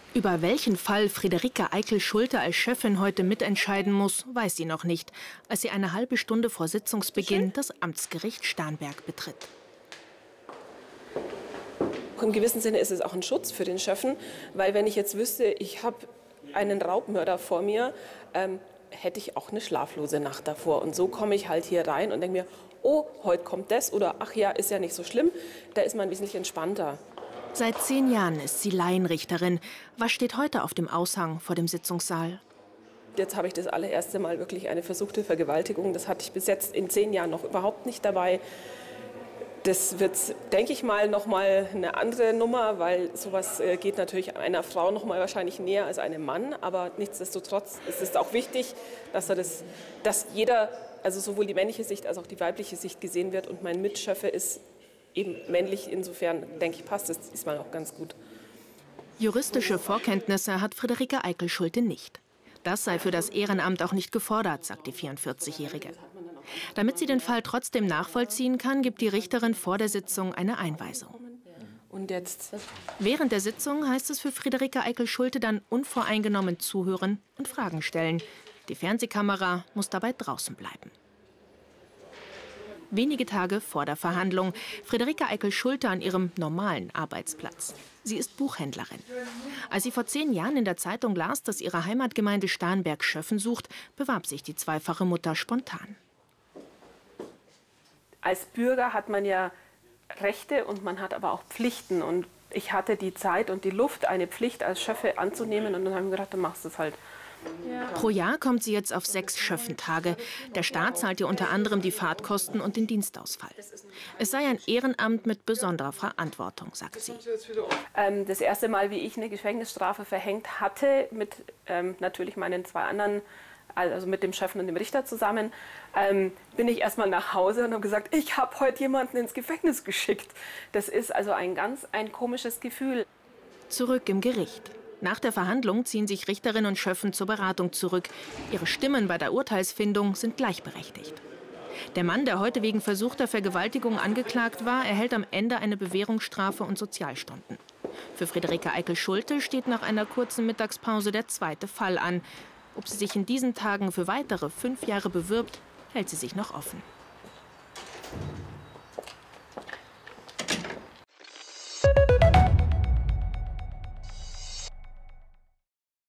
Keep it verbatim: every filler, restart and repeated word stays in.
Über welchen Fall Friederike Eickl-Schulte als Chefin heute mitentscheiden muss, weiß sie noch nicht, als sie eine halbe Stunde vor Sitzungsbeginn das Amtsgericht Starnberg betritt. Im gewissen Sinne ist es auch ein Schutz für den Schöffen, weil wenn ich jetzt wüsste, ich habe einen Raubmörder vor mir, ähm, hätte ich auch eine schlaflose Nacht davor. Und so komme ich halt hier rein und denke mir, oh, heute kommt das oder ach ja, ist ja nicht so schlimm. Da ist man wesentlich entspannter. Seit zehn Jahren ist sie Laienrichterin. Was steht heute auf dem Aushang vor dem Sitzungssaal? Jetzt habe ich das allererste Mal wirklich eine versuchte Vergewaltigung. Das hatte ich bis jetzt in zehn Jahren noch überhaupt nicht dabei. Das wird, denke ich mal, noch mal eine andere Nummer, weil sowas geht natürlich einer Frau noch mal wahrscheinlich näher als einem Mann. Aber nichtsdestotrotz ist es auch wichtig, dass, er das, dass jeder, also sowohl die männliche Sicht als auch die weibliche Sicht gesehen wird. Und mein Mitschöffe ist eben männlich. Insofern, denke ich, passt das diesmal auch ganz gut. Juristische Vorkenntnisse hat Friederike Eickl-Schulte nicht. Das sei für das Ehrenamt auch nicht gefordert, sagt die vierundvierzigjährige. Damit sie den Fall trotzdem nachvollziehen kann, gibt die Richterin vor der Sitzung eine Einweisung. Und jetzt? Während der Sitzung heißt es für Friederike Eickl-Schulte dann unvoreingenommen zuhören und Fragen stellen. Die Fernsehkamera muss dabei draußen bleiben. Wenige Tage vor der Verhandlung, Friederike Eickl-Schulte an ihrem normalen Arbeitsplatz. Sie ist Buchhändlerin. Als sie vor zehn Jahren in der Zeitung las, dass ihre Heimatgemeinde Starnberg Schöffen sucht, bewarb sich die zweifache Mutter spontan. Als Bürger hat man ja Rechte und man hat aber auch Pflichten. Und ich hatte die Zeit und die Luft, eine Pflicht als Schöffe anzunehmen. Und dann habe ich mir gedacht, dann machst du es halt. Ja. Pro Jahr kommt sie jetzt auf sechs Schöffentage. Der Staat zahlt ihr unter anderem die Fahrtkosten und den Dienstausfall. Es sei ein Ehrenamt mit besonderer Verantwortung, sagt sie. Ähm, das erste Mal, wie ich eine Gefängnisstrafe verhängt hatte, mit ähm, natürlich meinen zwei anderen, also mit dem Schöffen und dem Richter zusammen, ähm, bin ich erst mal nach Hause und habe gesagt, ich habe heute jemanden ins Gefängnis geschickt. Das ist also ein ganz ein komisches Gefühl. Zurück im Gericht. Nach der Verhandlung ziehen sich Richterin und Schöffen zur Beratung zurück. Ihre Stimmen bei der Urteilsfindung sind gleichberechtigt. Der Mann, der heute wegen versuchter Vergewaltigung angeklagt war, erhält am Ende eine Bewährungsstrafe und Sozialstunden. Für Friederike Eickl-Schulte steht nach einer kurzen Mittagspause der zweite Fall an. Ob sie sich in diesen Tagen für weitere fünf Jahre bewirbt, hält sie sich noch offen.